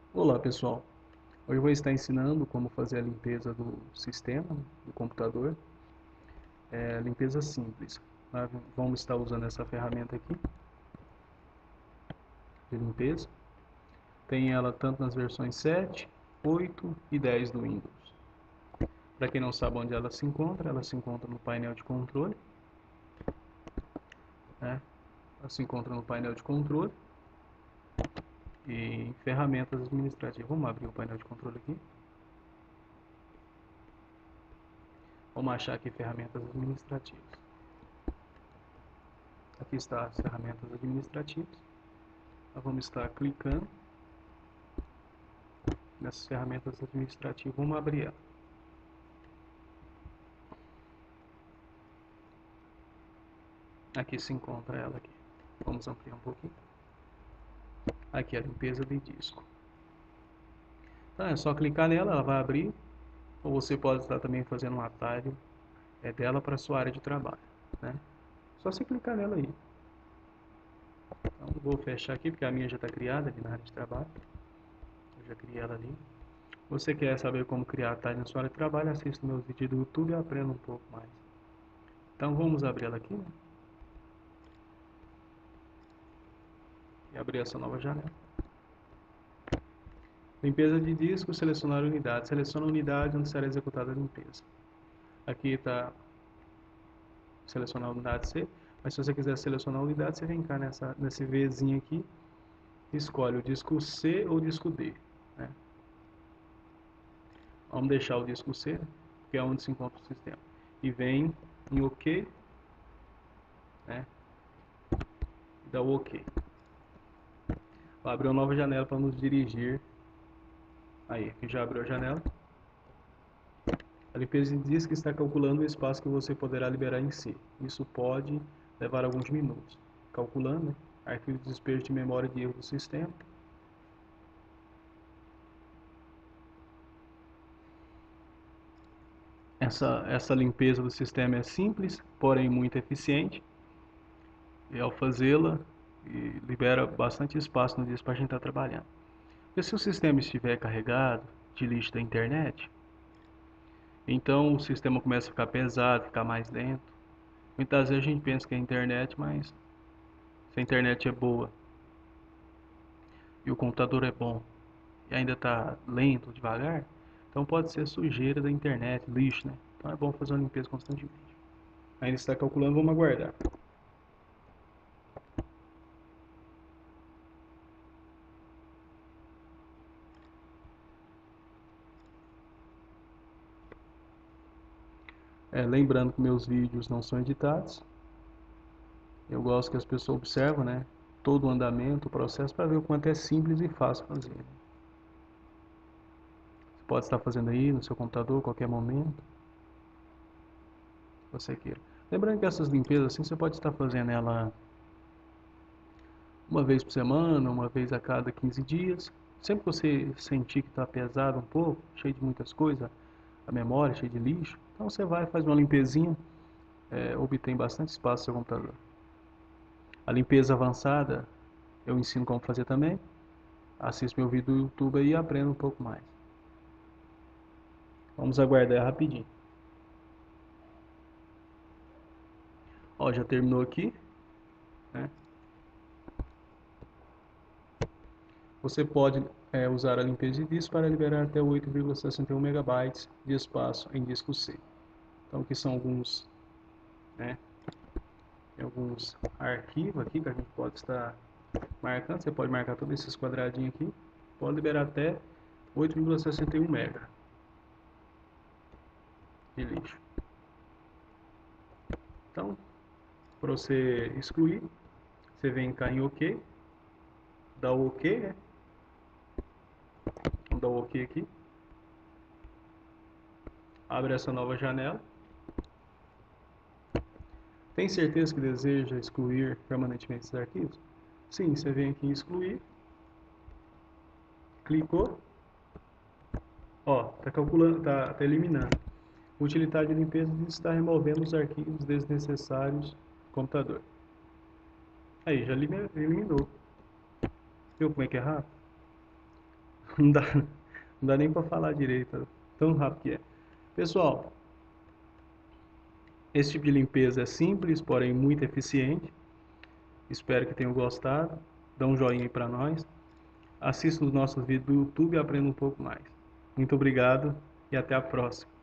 Olá pessoal, hoje eu vou estar ensinando como fazer a limpeza do sistema, do computador, limpeza simples. Vamos estar usando essa ferramenta aqui de limpeza, tem ela tanto nas versões 7, 8 e 10 do Windows. Para quem não sabe onde ela se encontra no painel de controle, né? Ela se encontra no painel de controle e em ferramentas administrativas. Vamos abrir o painel de controle aqui. Vamos achar aqui ferramentas administrativas. Aqui está as ferramentas administrativas. Nós vamos estar clicando nessas ferramentas administrativas. Vamos abrir ela. Aqui se encontra ela aqui. Vamos ampliar um pouquinho. Aqui a limpeza de disco. Então é só clicar nela, ela vai abrir. Ou você pode estar também fazendo um atalho dela para a sua área de trabalho, né? Só você clicar nela aí. Então vou fechar aqui porque a minha já está criada ali na área de trabalho. Eu já criei ela ali. Você quer saber como criar atalho na sua área de trabalho? Assista meus vídeos do YouTube e aprenda um pouco mais. Então vamos abrir ela aqui, né? E abrir essa nova janela. Limpeza de disco, selecionar unidade. Seleciona a unidade onde será executada a limpeza. Aqui está selecionar a unidade C, mas se você quiser selecionar a unidade, você vem cá nesse Vzinho aqui, escolhe o disco C ou o disco D, né? Vamos deixar o disco C, que é onde se encontra o sistema. E vem em OK, né? Dá o OK. Vai abrir uma nova janela para nos dirigir. Aí, aqui já abriu a janela. A limpeza de disco está calculando o espaço que você poderá liberar em si. Isso pode levar alguns minutos. Calculando, né? Arquivo de despejo de memória de erro do sistema. Essa limpeza do sistema é simples, porém muito eficiente. E ao fazê-la, libera bastante espaço no disco para a gente estar trabalhando. Porque se o sistema estiver carregado de lixo da internet, então o sistema começa a ficar pesado, ficar mais lento. Muitas vezes a gente pensa que é a internet, mas se a internet é boa e o computador é bom e ainda está lento, devagar, então pode ser sujeira da internet, lixo, né? Então é bom fazer uma limpeza constantemente. Ainda está calculando, vamos aguardar. Lembrando que meus vídeos não são editados. Eu gosto que as pessoas observam, né, todo o andamento, o processo, para ver o quanto é simples e fácil fazer. Você pode estar fazendo aí no seu computador a qualquer momento, se você queira. Lembrando que essas limpezas assim, você pode estar fazendo ela uma vez por semana, uma vez a cada 15 dias. Sempre que você sentir que está pesado um pouco, cheio de muitas coisas, a memória cheia de lixo, então você vai, faz uma limpezinha, obtém bastante espaço no seu computador. A limpeza avançada eu ensino como fazer também. Assista meu vídeo do YouTube aí e aprenda um pouco mais. Vamos aguardar rapidinho. Ó, já terminou aqui, né? Você pode usar a limpeza de disco para liberar até 8,61 megabytes de espaço em disco C. Então aqui são alguns, né, alguns arquivos aqui que a gente pode estar marcando. Você pode marcar todos esses quadradinhos aqui. Pode liberar até 8,61 MB de lixo. Então, para você excluir, você vem cá em OK, dá o OK, né? Vamos dar o OK aqui. Abre essa nova janela. Tem certeza que deseja excluir permanentemente esses arquivos? Sim, você vem aqui em excluir. Clicou. Ó, tá calculando, tá eliminando. Utilitário de limpeza está removendo os arquivos desnecessários do computador. Aí, já eliminou. Viu como é que é rápido? Não dá, não dá nem para falar direito, tão rápido que é. Pessoal, esse tipo de limpeza é simples, porém muito eficiente. Espero que tenham gostado. Dá um joinha aí para nós. Assista os nossos vídeos do YouTube e aprenda um pouco mais. Muito obrigado e até a próxima.